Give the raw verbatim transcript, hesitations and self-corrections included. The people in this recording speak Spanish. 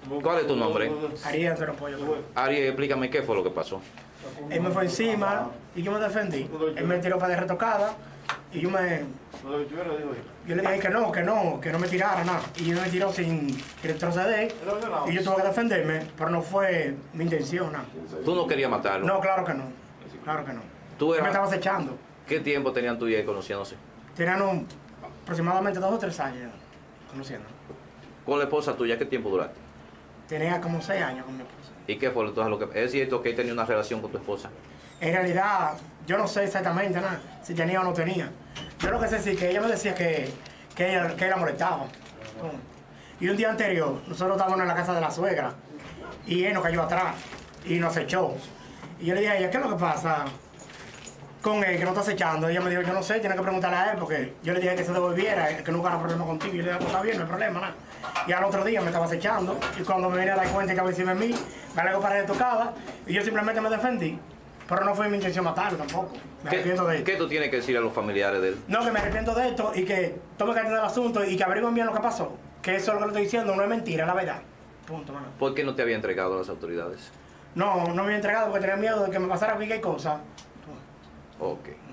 ¿Cuál es tu nombre? Ariel, pero pollo. Ari, explícame qué fue lo que pasó. Él me fue encima y yo me defendí. Él me tiró para de retocada y yo me... Yo le dije que no, que no, que no me tirara nada. Y él me tiró sin retroceder y yo tuve que defenderme, pero no fue mi intención, nada. ¿Tú no querías matarlo? No, claro que no. Claro que no. ¿Tú Él eras- me estaba acechando. ¿Qué tiempo tenían tú y él conociéndose? Tenían un- aproximadamente dos o tres años conociendo. ¿Con la esposa tuya qué tiempo duraste? Tenía como seis años con mi esposa. ¿Y qué fue entonces lo que... ¿Es cierto que él tenía una relación con tu esposa? En realidad, yo no sé exactamente nada, si tenía o no tenía. Yo lo que sé es que ella me decía que, que, ella, que ella la molestaba. Y un día anterior, nosotros estábamos en la casa de la suegra y él nos cayó atrás y nos echó. Y yo le dije a ella, ¿qué es lo que pasa con él que no está acechando? Y ella me dijo, yo no sé, tiene que preguntarle a él porque yo le dije que se devolviera, que no hubiera problema contigo. Y yo le dije, pues está bien, no hay problema, nada. Y al otro día me estaba acechando y cuando me vine a dar cuenta que estaba encima de mí, me algo para de tocada y yo simplemente me defendí. Pero no fue mi intención matarlo tampoco. Me arrepiento de ¿Qué, esto. ¿Qué tú tienes que decir a los familiares de él? No, que me arrepiento de esto y que tome carta del asunto y que averigüen bien lo que pasó. Que eso es lo que le estoy diciendo, no es mentira, es la verdad. Punto, mano. ¿Por qué no te había entregado a las autoridades? No, no me había entregado porque tenía miedo de que me pasara cualquier cosa. Ok.